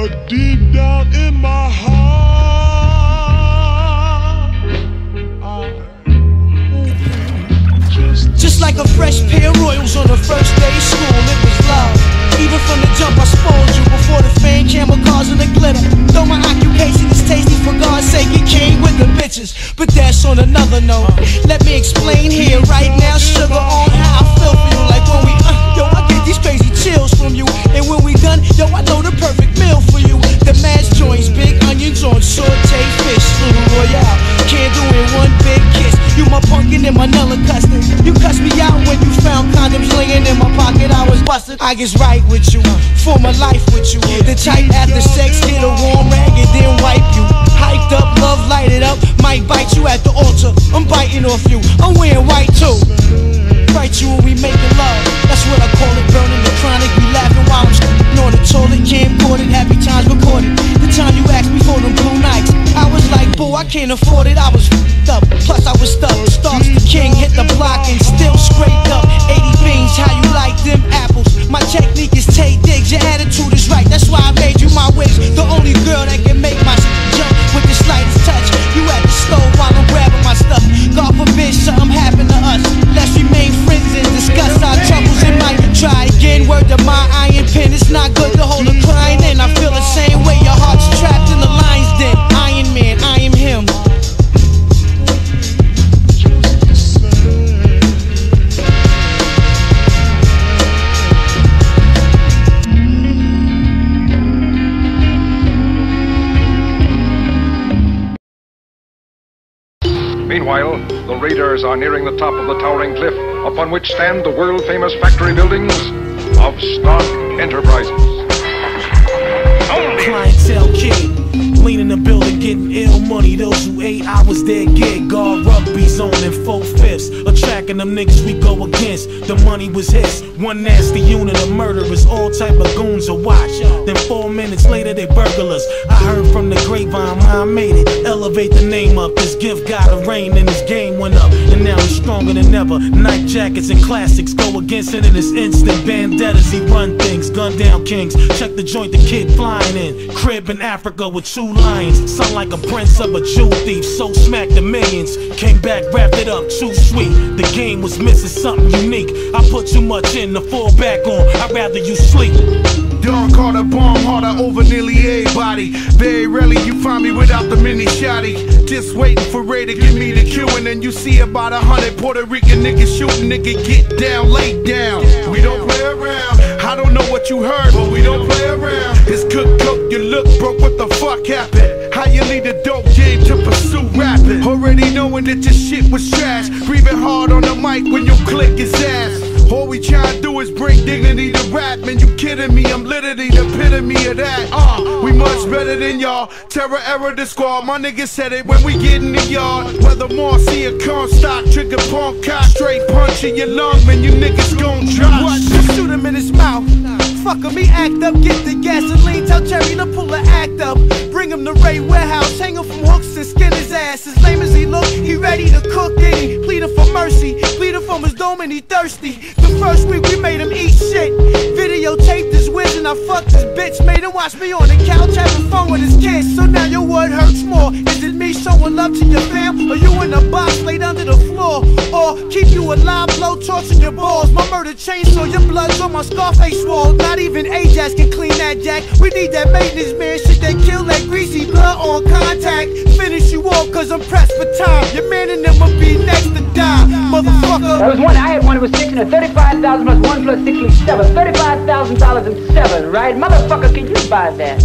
But deep down in my heart, just like a fresh pair of royals on the first day of school, it was love. Even from the jump I spoiled you before the fame, camera cars and the glitter. Though my occupation is tasty, for God's sake it came with the bitches. But that's on another note. Let me explain here right now, sugar, on how I feel for you. Like when we, yo, I get these crazy chills from you. And when we done, yo, I know the perfect meal for you. The mash joints, big onions on saute fish, little royale. Can't do it one big kiss. You my pumpkin and Manila custard. You cussed me out when you found condoms laying in my pocket. I was busted. I guess right with you, for my life with you. The type after sex, get a warm rag and then wipe you. Hyped up, love lighted up, might bite you at the altar. I'm biting off you, I'm wearing white too. Fight you when we making love, that's what I call it, burning the chronic. We laughing while I'm on the toilet, camcorded, happy times recorded. The time you asked me for them blue nights, I was like, boo, I can't afford it. I was f***ed up, plus I was stuck. Starks the king, hit the block and still scraped up. 80 beans, how you like them apples? My technique is Tay Diggs, your attitude is right. That's why I made you my wish. The only girl that can make my jump with the slightest touch. You at the stove while I'm grabbing my stuff. God forbid something happen to us. Let's remain friends and discuss our troubles and might try again. Word to my iron pen, it's not good to hold a crying in. I feel the same way, your heart's trapped in the lion's den. Iron Man, I am him. Meanwhile, the raiders are nearing the top of the towering cliff upon which stand the world-famous factory buildings of Stark Enterprises. Clientele kid, lean in the building, getting ill money. Those who ate, I was their gig. Guard rugby zone in 4/5, attracting them niggas we go against. The money was his, one nasty unit of murderers, all type of goons to watch. Then 4 minutes later they burgle us. I heard from the grapevine, mine made it. Elevate the name up, this gift got a rain and this game went up. And now he's stronger than ever. Night jackets and classics go against it in this instant. Vendettas, he run things, gun down kings. Check the joint, the kid flying in. Crib in Africa with 2 lions. Son like a prince of a Jew thief, so smacked the millions. Came back, wrapped it up, too sweet. The game was missing something unique. I put too much in to fall back on, I'd rather you sleep. Don Carter bomb harder over nearly everybody. Very rarely you find me without the mini shotty. Just waiting for Ray to give me the cue, and then you see about 100 Puerto Rican niggas shooting. Nigga, get down, lay down. We don't play around. I don't know what you heard, but we don't play around. It's good coke, you look broke, what the fuck happened? How you leave the dope game to pursue rapping? Already knowing that your shit was trash. Breathing hard on the mic when you click his ass. All we tryna do is bring dignity to rap. Man, you kidding me? I'm literally the epitome of that. We much better than y'all. Terror era the squad. My niggas said it when we get in the yard. Whether Marcy or Comstock, trigger punk cock, straight punch in your lung, man, you niggas gon' drop. What? Just shoot him in his mouth. Fuck him, he act up, get the gasoline. Tell Jerry to pull the act up. Bring him to Ray Warehouse, hang him from hooks and skin his ass. As lame as he look, he ready to cook any. Pleading for mercy, pleading from his dome and he thirsty. The first week we made him eat shit. Videotaped his whiz and I fucked his bitch. Made him watch me on the couch having fun with his kids. So now your word hurts more. Is it me showing love to your fam? Or you in a box laid under the floor? Or keep you alive, blow torching your balls? My murder chainsaw, your blood's on my Scarface wall. Not even Ajax can clean that jack. We need that maintenance man, shit that kill that greasy blood on contact. Finish you off cause I'm pressed for time. Your man and them will be next to die, motherfucker. There was one, I had one, it was 6 and a 35,000 plus 1 plus 6 leaves 7. $35,000 and 7, right? Motherfucker, can you buy that?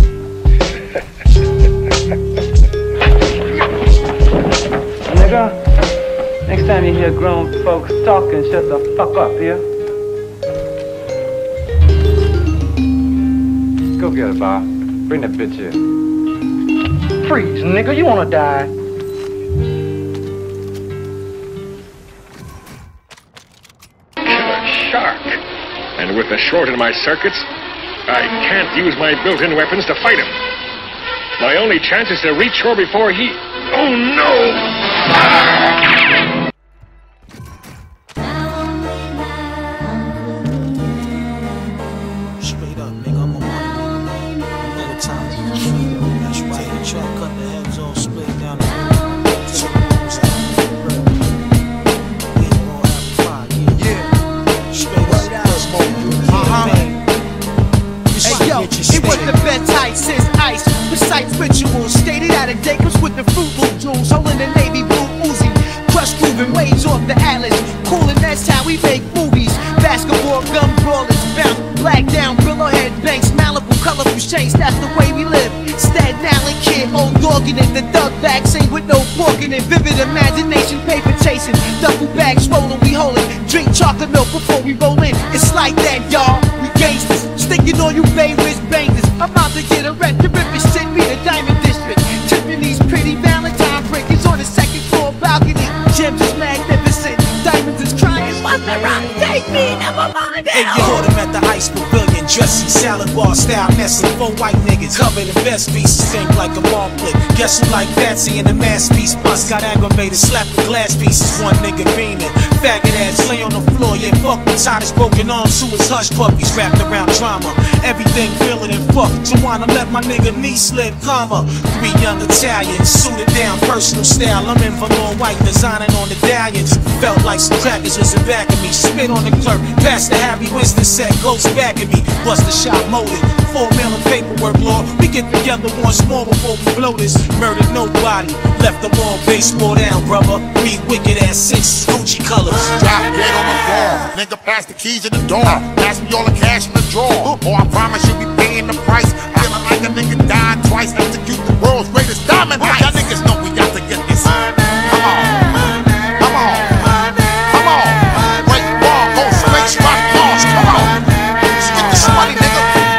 Nigga, next time you hear grown folks talking, shut the fuck up, yeah? Go get it, Bob. Bring that bitch here. Freeze, nigga, you wanna die? Killer shark. And with the short in my circuits, I can't use my built-in weapons to fight him. My only chance is to reach shore before he... Oh, no! Straight up, nigga, I'm on my time. It was the bedtime since ice. Precise rituals, stated out of date, comes with the fruit loop jewels. Holding the navy blue Uzi, crush grooving waves off the Atlas. Cool, and that's how we make movies. Basketball, gun brawlers, bounce, black down, brillo head banks, Malibu, colorful shades. That's the way we live. Staten Island kid, old dog in it, the thug bag, sing with no pork in it. Vivid imagination, paper chasing, duffel bags rolling, we holding. Drink chocolate milk before we roll in. It's like that, y'all. We gangsters, sticking on you Bay Ridge bangers. I'm about to get a wreck, the rippin' shit be the Diamond District. Tipping these pretty Valentine brickets on the second floor balcony. Gems is magnificent, diamonds is crying. What's the wrong? Take me, never mind. Hey, yo, caught him at the Ice Pavilion, dressing salad bar style, messing 4 white niggas, covered in best pieces, think like a ball flick. Guess who like Patsy in the masterpiece? Bus got aggravated, slapped the glass pieces, one nigga beaming. Faggot ass lay on the floor, yeah, fuck the tied his broken arms to his hush puppies, wrapped around drama. Everything realer than fuck. Joanna let my nigga knee slip, comma. 3 young Italians, suited down, personal style. I'm in velour white, designing on the dallions. Felt like some crackers was in back of me. Spit on the clerk, past the Harry Winston set, ghost back at me. Bust the shot motive, 4 million paperwork, Lord. We get together once more before we blow this. Murdered nobody, left them all baseball down, brother. Me wicked ass 6 Gucci colors. Drop dead on the floor, nigga pass the keys in the door. Pass me all the cash in the drawer, or I promise you'll be paying the price. Feeling like a nigga died twice. Execute the world's greatest diamond heist. Y'all niggas know we got to get this. Come on, come on, come on. Break ball, go straight, rock launch. Come on, let's get this money, nigga.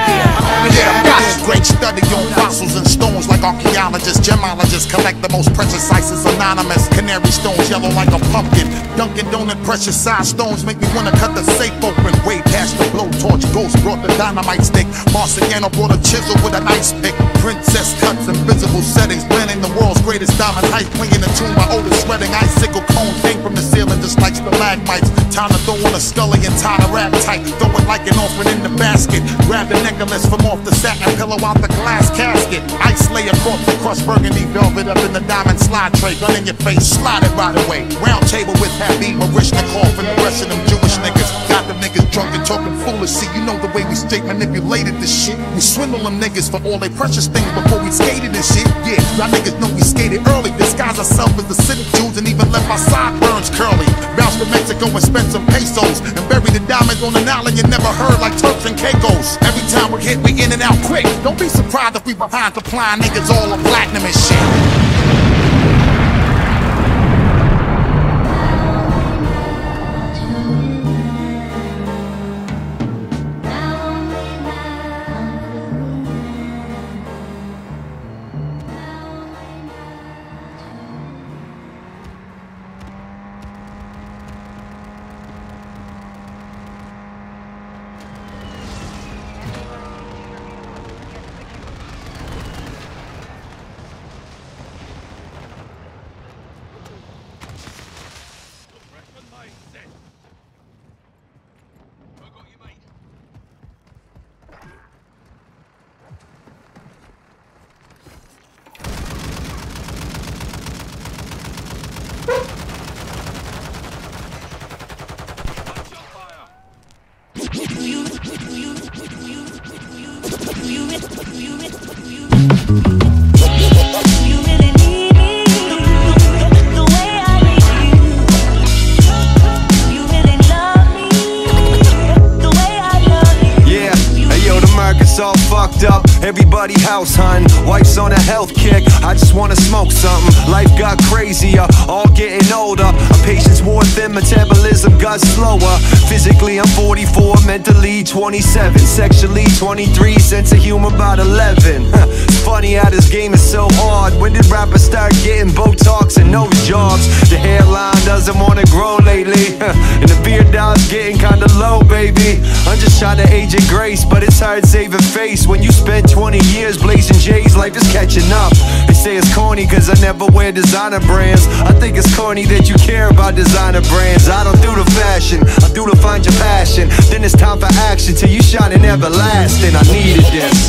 Yeah, great study on fossils and stones like archaeologists, gemologists collect the most precious ices anonymous. Canary stones yellow like a pumpkin. Dunkin' Donut precious size stones make me wanna cut the safe open. Way past the blowtorch, Ghost brought the dynamite stick. Marciano brought a chisel with an ice pick. Princess cuts in visible settings, planning the world's greatest diamond heist. Playing the tune by Otis Redding. Icicle cones hang from the ceiling just like stalagmites. Time to throw on a scully and tie the rag tight. Throw it like an orphan in the basket. Grab the necklace from off the satin pillow out the glass casket. Ice lay across the crushed burgundy velvet up in the diamond slide tray. Gun in your face, slide it right away. Round table with Habib Marishnikov and the rest of them Jewish niggas. Got them niggas drunk and talking foolish. See, you know the way we straight manipulated this shit. We swindle them niggas for all their precious things before we skated and shit. Yeah, y'all niggas know we skated early. Disguise ourselves as the city Jews and even left our sideburns curly. Bounce to Mexico and spend some pesos and bury the diamonds on an island you never heard like Turks and Caicos. Every time we hit, we in and out quick. Don't be surprised if we behind supplying niggas all of platinum and shit. Everybody house hunting, wife's on a health kick. I just wanna smoke something. Life got crazier, all getting older. Our patience wore thin, metabolism got slower. Physically I'm 44, mentally 27, sexually 23, sense of humor about 11. It's funny how this game is so hard. When did rappers start getting Botox and nose jobs? The hairline doesn't wanna grow lately, and the beard dog's getting kinda low, baby. I'm just trying to age in grace, but it's hard saving face when you spend 20 years blazing J's. Life is catching up. They say it's corny cause I never wear designer brands. I think it's corny that you care about designer brands. I don't do the fashion, I do to find your passion. Then it's time for action till you shine and everlasting. I needed this.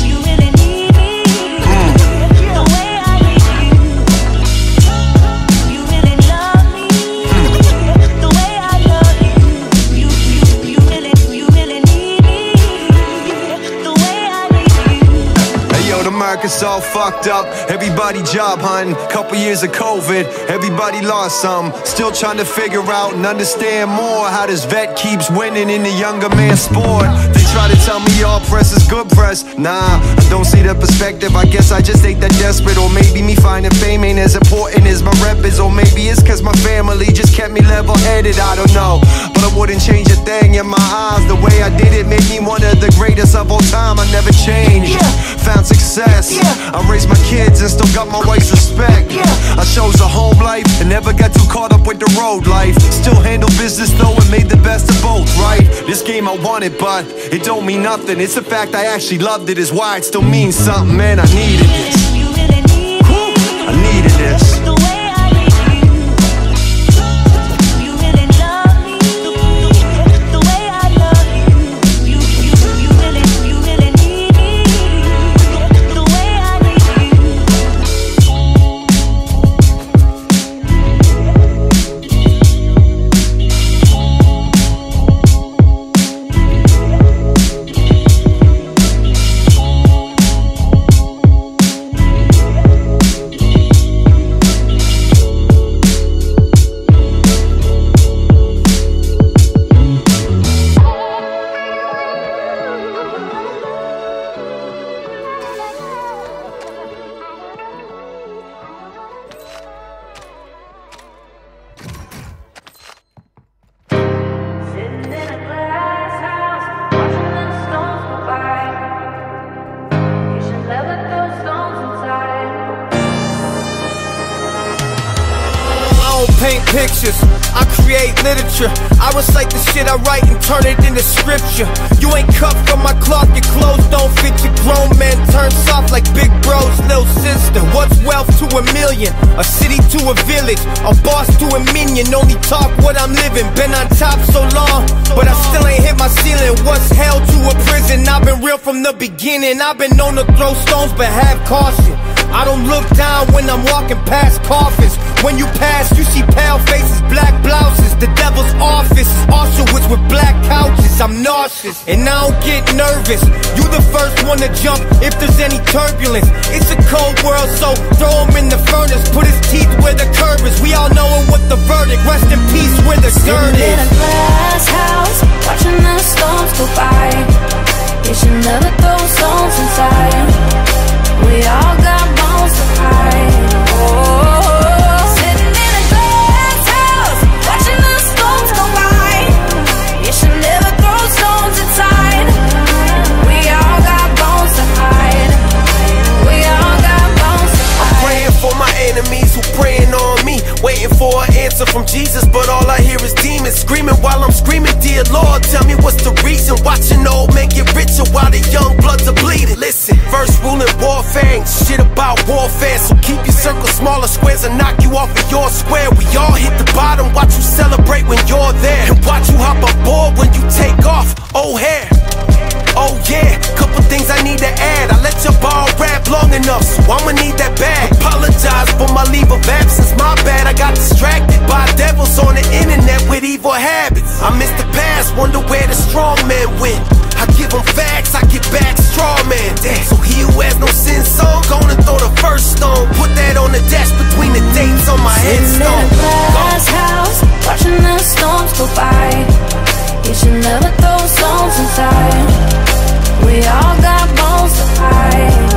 America's all fucked up. Everybody job hunting, couple years of COVID, everybody lost some. Still trying to figure out and understand more how this vet keeps winning in the younger man's sport. They try to tell me all press is good press. Nah, I don't see the perspective. I guess I just ain't that desperate. Or maybe me finding fame ain't as important as my rep is. Or maybe it's cause my family just kept me level-headed. I don't know, but I wouldn't change a thing in my eyes. The way I did it made me one of the greatest of all time. I never changed, found success. I raised my kids and still got my wife's respect. I chose a home life and never got too caught up with the road life. Still handle business though and made the best of both, right? This game I wanted, but it don't mean nothing. It's the fact I actually loved it is why it still means something, man. I needed this. I needed this. Paint pictures, I create literature. I recite the shit I write and turn it into scripture. You ain't cuffed from my cloth, your clothes don't fit your grown men. Turn soft like big bro's little sister. What's wealth to a million? A city to a village, a boss to a minion. Only talk what I'm living. Been on top so long, but I still ain't hit my ceiling. What's hell to a prison? I've been real from the beginning. I've been known to throw stones, but have caution. I don't look down when I'm walking past coffins. When you pass, you see pale faces, black blouses. The devil's office is Auschwitz with black couches. I'm nauseous, and I don't get nervous. You the first one to jump if there's any turbulence. It's a cold world, so throw him in the furnace. Put his teeth where the curb is. We all know what the verdict. Rest in peace where the dirt is. In a glass house, watching the storms go by. You should never throw stones inside. We all got bones to hide. Oh, sitting in a glass house, watching the storms go by. You should never throw stones inside. We all got bones to hide. We all got bones to hide. I'm praying for my enemies who praying on me, waiting for an answer from Jesus, but all I hear is demons screaming while I'm screaming. Dear Lord, tell me what's the reason? Watching old men get richer while the young bloods are bleeding. Listen, first rule in warfare ain't shit about warfare, so keep your circle smaller. Squares and knock you off of your square. We all hit the bottom, watch you celebrate when you're there, and watch you hop aboard when you take off. Oh hair, oh yeah, couple things I need to add. I let your ball rap long enough, so I'ma need that bag. Apologize for my leave of absence, my bad. I got distracted by devils on the internet with evil habits. I miss the past, wonder where the strong men went. I give them facts, I get back straw man. Damn. So he who has no sin song, gonna throw the first stone. Put that on the dash between the dates on my headstone. In a glass house, watching the storms go by. You should never throw stones inside. We all got bones to hide.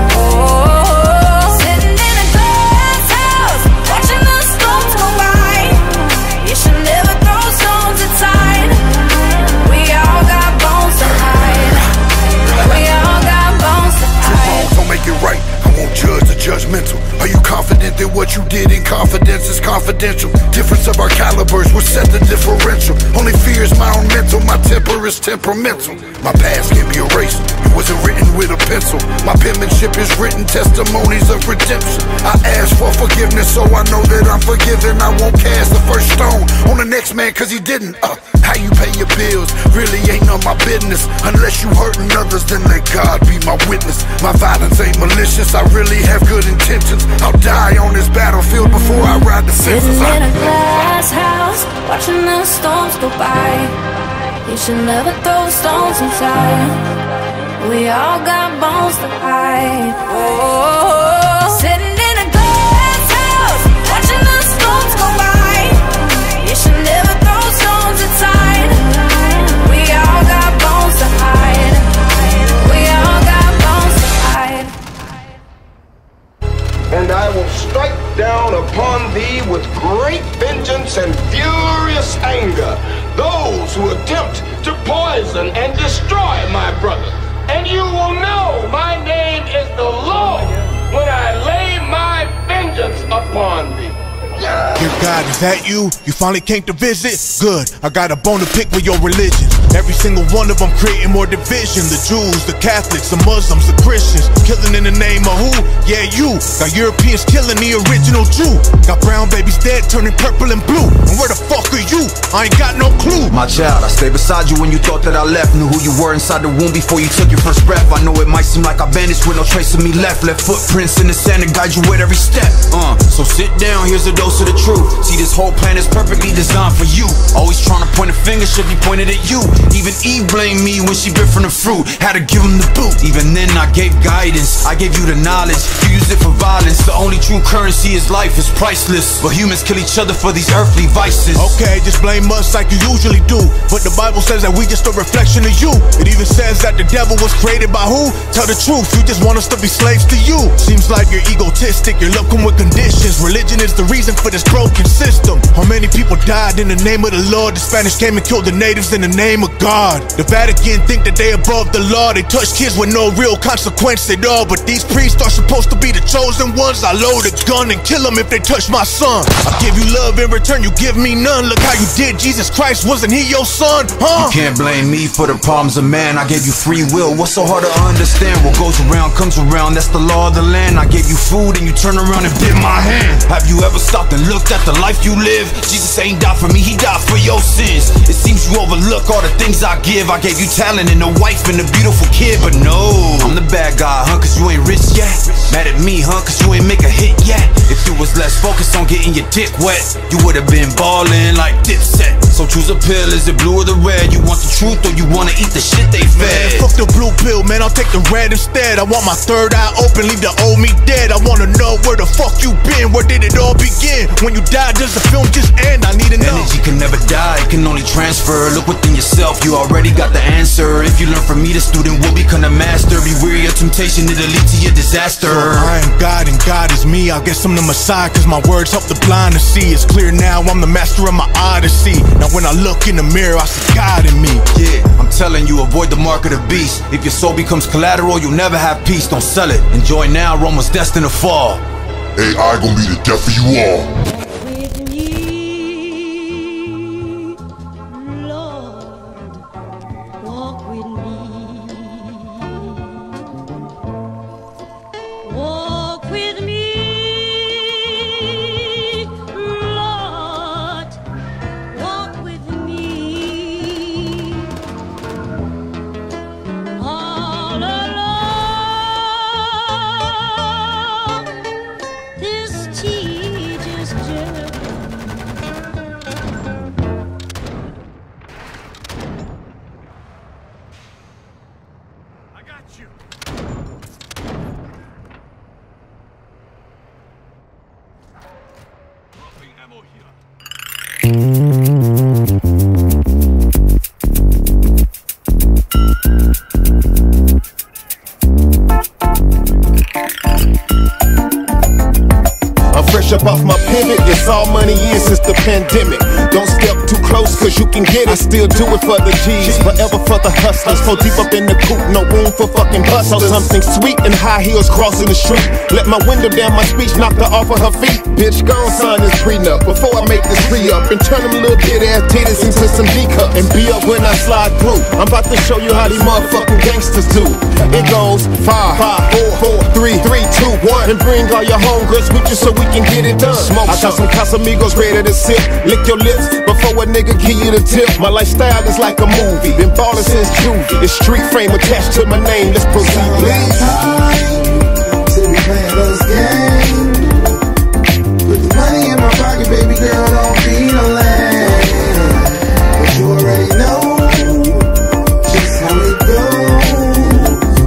Oh, sitting in a glass house, watching the storms go by. You should never throw stones inside. We all got bones to hide. We all got bones to hide. Don't make it right, I won't judge the judgmental. Are you confident that what you did in confidence is confidential? Difference of our calibers will set the differential. Only fear is my own mental, my temper is temperamental. My past can be erased, it wasn't written with a pencil. My penmanship is written testimonies of redemption. I ask for forgiveness so I know that I'm forgiven. I won't cast the first stone on the next man cause he didn't. How you pay your bills really ain't none of my business. Unless you hurting others, then let God be my witness. My violence ain't malicious, I really have good intentions. I'll die on this battlefield before I ride the fences. Sitting in a glass house, watching the storms go by. You should never throw stones inside. We all got bones to hide. Oh, sitting in a glass house, watching the storms go by. You should never throw stones inside. We all got bones to hide. We all got bones to hide. And I will strike down upon thee with great vengeance and furious anger those who attempt to poison and destroy my brother. And you will know my name is the Lord when I lay my vengeance upon thee. Dear God, is that you? You finally came to visit? Good, I got a bone to pick with your religion. Every single one of them creating more division. The Jews, the Catholics, the Muslims, the Christians. Killing in the name of who? Yeah, you. Got Europeans killing the original Jew. Got brown babies dead turning purple and blue. And where the fuck are you? I ain't got no clue. My child, I stayed beside you when you thought that I left. Knew who you were inside the womb before you took your first breath. I know it might seem like I vanished with no trace of me left. Left footprints in the sand to guide you with every step. So sit down, here's a dose of the truth. See, this whole plan is perfectly designed for you. Always trying to point a finger should be pointed at you. Even Eve blamed me when she bit from the fruit. Had to give him the boot. Even then I gave guidance, I gave you the knowledge. You use it for violence. The only true currency is life, is priceless. But humans kill each other for these earthly vices. Okay, just blame us like you usually do. But the Bible says that we just a reflection of you. It even says that the devil was created by who? Tell the truth, you just want us to be slaves to you. Seems like you're egotistic, you're looking with conditions. Religion is the reason for this broken system. How many people died in the name of the Lord? The Spanish came and killed the natives in the name of God. The Vatican think that they above the law. They touch kids with no real consequence at all. But these priests are supposed to be the chosen ones. I load a gun and kill them if they touch my son. I give you love in return, you give me none. Look how you did Jesus Christ, wasn't he your son? Huh? You can't blame me for the problems of man. I gave you free will, what's so hard to understand? What goes around comes around, that's the law of the land. I gave you food and you turn around and bit my hand. Have you ever stopped and looked at the life you live? Jesus ain't died for me, he died for your sins. It seems you overlook all the things I give. I gave you talent and a wife and a beautiful kid. But no, I'm the bad guy, huh, cause you ain't rich yet. Mad at me, huh, cause you ain't make a hit yet. If you was less focused on getting your dick wet, you would've been ballin' like Dipset. So choose a pill, is it blue or the red? You want the truth or you wanna eat the shit they fed? Man, fuck the blue pill, man, I'll take the red instead. I want my third eye open, leave the old me dead. I wanna know where the fuck you been, where did it all begin? When you died, does the film just end? I need to know. Energy can never die, it can only transfer. Look within yourself, you already got the answer. If you learn from me, the student will become a master. Be weary of temptation, it'll lead to your disaster. So I am God and God is me. I guess I'm the Messiah, cause my words help the blind to see. It's clear now, I'm the master of my odyssey. Now when I look in the mirror, I see God in me. Yeah, I'm telling you, avoid the mark of the beast. If your soul becomes collateral, you'll never have peace. Don't sell it, enjoy now, Rome was destined to fall. AI gonna be the death of you all. Up off my pivot, it's all money is since the pandemic. Don't step too close cause you can get it. I still do it for the G's, forever for the hustlers. So deep up in the coop, no room for fucking busters. Saw something sweet and high heels crossing the street. Let my window down, my speech knocked her off of her feet. Bitch, gon' sign this prenup before I make this re-up and turn them little bit ass titties into some D-cups. And be up when I slide through. I'm about to show you how these motherfucking gangsters do. It goes 5, 4, 3, 2, 1. And bring all your homegirls with you so we can get it done. Smoke I got some Casamigos ready to sip. Lick your lips before a nigga give you the tip. My lifestyle is like a movie, been ballin' since juvie. It's street frame attached to my name, let's proceed, please. Till we playing those games. Put the money in my pocket, baby girl, don't be no lame. But you already know just how it goes.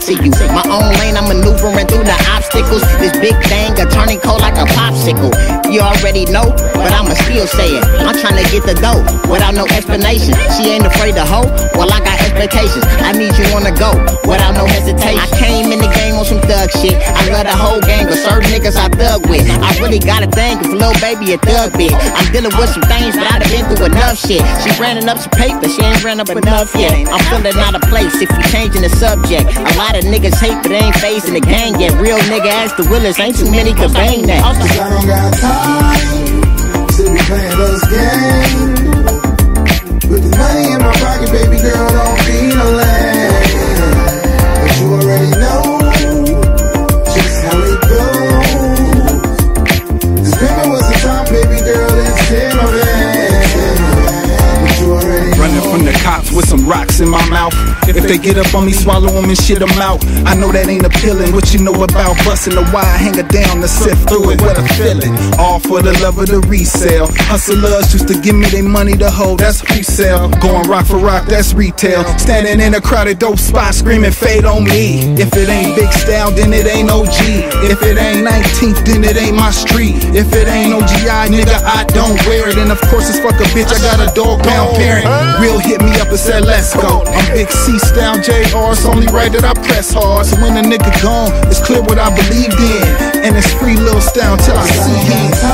to you. My own lane, I'm maneuvering through the obstacles. This big thing, a turning cold like a popsicle. You already know, but I'ma still say it. I'm trying to get the dough without no explanation. She ain't afraid to hoe, well I got expectations. I need you on the go without no hesitation. I came in the game on some thug shit. I love the whole gang, but certain niggas I thug with. I really got a thing if little baby a thug bit. I'm dealing with some things, but I done been through enough shit. She ran up some paper, she ain't ran up enough yet. I'm feeling out of place if you changing the subject. A lot of niggas hate, but they ain't facing the gang yet. Real nigga ask the Willis, ain't too many can bang that. I don't got time to be playing those games. With the money in my pocket, baby girl, don't be no lame. But you already know just how it goes. This pimpin' was the top, baby girl, it's in my bag. But you already know. Running from the cops with some rocks in my mouth. If they get up on me, swallow them and shit them out. I know that ain't appealing. What you know about busting the wire, hang it down to sift through it. What a feeling. All for the love of the resale. Hustlers used to give me their money to hold, that's resale. Going rock for rock, that's retail. Standing in a crowded dope spot, screaming fade on me. If it ain't Big Style, then it ain't OG. If it ain't 19th, then it ain't my street. If it ain't OGI, nigga, I don't wear it. And of course it's fuck a bitch, I got a dog pound parent. Real hit me up and said let's go. I'm Big C Style JR, it's only right that I press hard. So when a nigga gone, it's clear what I believed in. And it's free Lil Style till I see him.